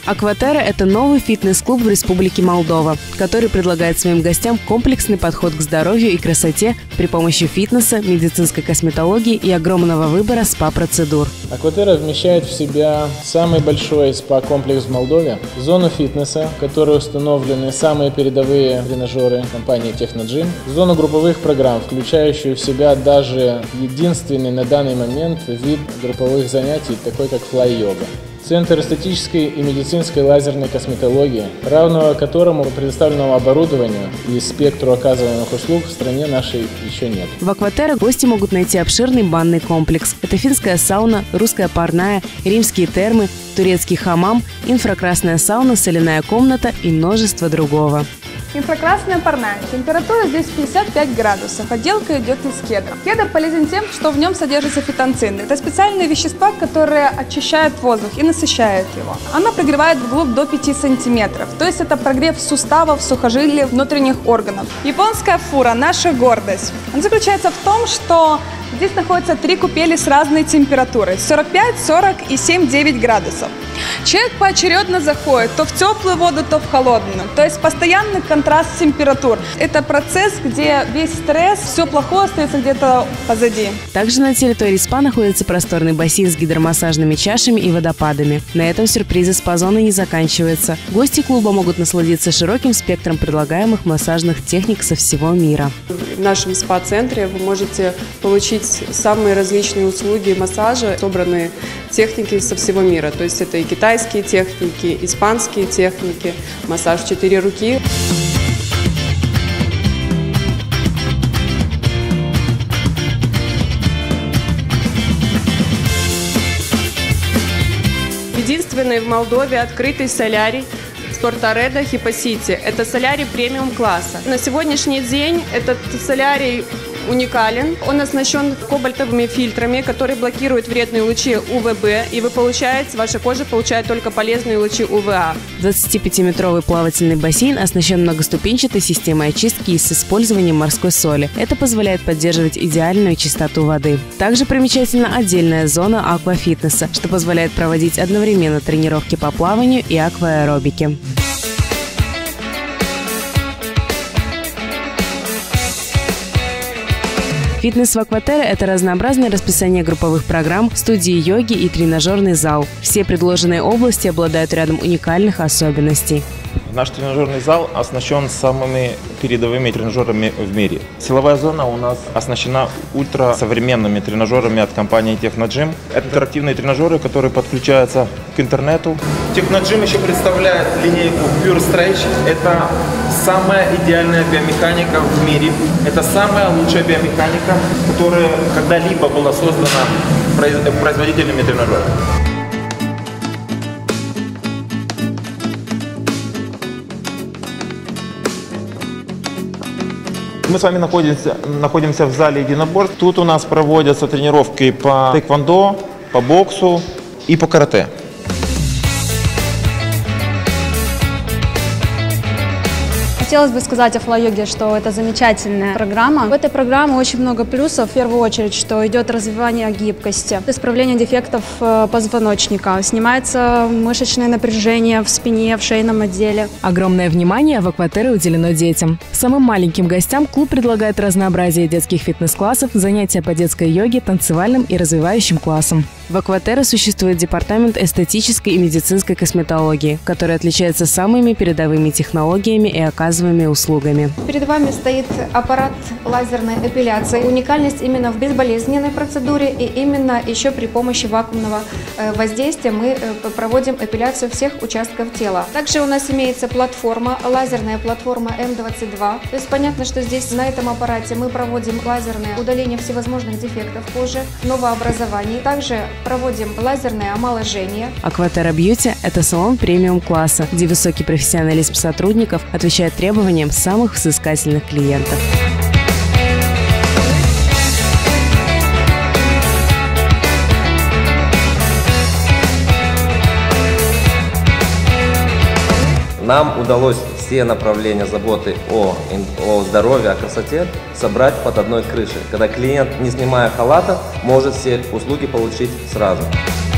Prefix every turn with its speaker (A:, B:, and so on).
A: Акватерра – это новый фитнес-клуб в Республике Молдова, который предлагает своим гостям комплексный подход к здоровью и красоте при помощи фитнеса, медицинской косметологии и огромного выбора спа-процедур.
B: Акватерра вмещает в себя самый большой спа-комплекс в Молдове, зону фитнеса, в которой установлены самые передовые тренажеры компании Technogym, зону групповых программ, включающую в себя даже единственный на данный момент вид групповых занятий, такой как флай-йога. Центр эстетической и медицинской лазерной косметологии, равного которому предоставленному оборудованию и спектру оказываемых услуг в стране нашей еще нет.
A: В Акватерра гости могут найти обширный банный комплекс. Это финская сауна, русская парная, римские термы, турецкий хамам, инфракрасная сауна, соляная комната и множество другого.
C: Инфракрасная парная. Температура здесь 55 градусов. Отделка идет из кедра. Кедр полезен тем, что в нем содержатся фитонцины. Это специальные вещества, которые очищают воздух и насыщают его. Она прогревает вглубь до 5 сантиметров. То есть это прогрев суставов, сухожилий, внутренних органов. Японская фура – наша гордость. Она заключается в том, что здесь находятся 3 купели с разной температурой – 45, 40 и 7-9 градусов. Человек поочередно заходит то в теплую воду, то в холодную. То есть постоянный контраст температур. Это процесс, где весь стресс, все плохое остается где-то позади.
A: Также на территории СПА находится просторный бассейн с гидромассажными чашами и водопадами. На этом сюрпризы СПА-зоны не заканчиваются. Гости клуба могут насладиться широким спектром предлагаемых массажных техник со всего мира.
D: В нашем СПА-центре вы можете получить самые различные услуги массажа, собранные техники со всего мира. То есть это и китайские техники, испанские техники, массаж в 4 руки. Единственный в Молдове открытый солярий Спортареда Хипосити. Это солярий премиум класса. На сегодняшний день этот солярий уникален. Он оснащен кобальтовыми фильтрами, которые блокируют вредные лучи УВБ, и ваша кожа получает только полезные лучи УВА.
A: 25-метровый плавательный бассейн оснащен многоступенчатой системой очистки и с использованием морской соли. Это позволяет поддерживать идеальную чистоту воды. Также примечательна отдельная зона аквафитнеса, что позволяет проводить одновременно тренировки по плаванию и акваэробике. Фитнес в Акватерра – это разнообразное расписание групповых программ, студии йоги и тренажерный зал. Все предложенные области обладают рядом уникальных особенностей.
E: Наш тренажерный зал оснащен самыми передовыми тренажерами в мире. Силовая зона у нас оснащена ультрасовременными тренажерами от компании Technogym. Это интерактивные тренажеры, которые подключаются к интернету. Technogym еще представляет линейку Pure Stretch. Это самая идеальная биомеханика в мире. Это самая лучшая биомеханика, которая когда-либо была создана производителями тренажеров. Мы с вами находимся в зале единоборств. Тут у нас проводятся тренировки по тэквондо, по боксу и по карате.
F: Хотелось бы сказать о флай-йоге, что это замечательная программа. В этой программе очень много плюсов. В первую очередь, что идет развивание гибкости, исправление дефектов позвоночника, снимается мышечное напряжение в спине, в шейном отделе.
A: Огромное внимание в Акватерре уделено детям. Самым маленьким гостям клуб предлагает разнообразие детских фитнес-классов, занятия по детской йоге, танцевальным и развивающим классам. В Акватерре существует департамент эстетической и медицинской косметологии, который отличается самыми передовыми технологиями и оказываемыми услугами.
G: Перед вами стоит аппарат лазерной эпиляции. Уникальность именно в безболезненной процедуре и именно еще при помощи вакуумного воздействия мы проводим эпиляцию всех участков тела. Также у нас имеется платформа, лазерная платформа М22. То есть понятно, что здесь на этом аппарате мы проводим лазерное удаление всевозможных дефектов кожи, новообразований. Также проводим лазерное омоложение.
A: Акватерра Бьюти – это салон премиум-класса, где высокий профессионализм сотрудников отвечает требованиям самых взыскательных клиентов.
H: Нам удалось все направления заботы о здоровье, о красоте собрать под одной крышей, когда клиент, не снимая халата, может все услуги получить сразу.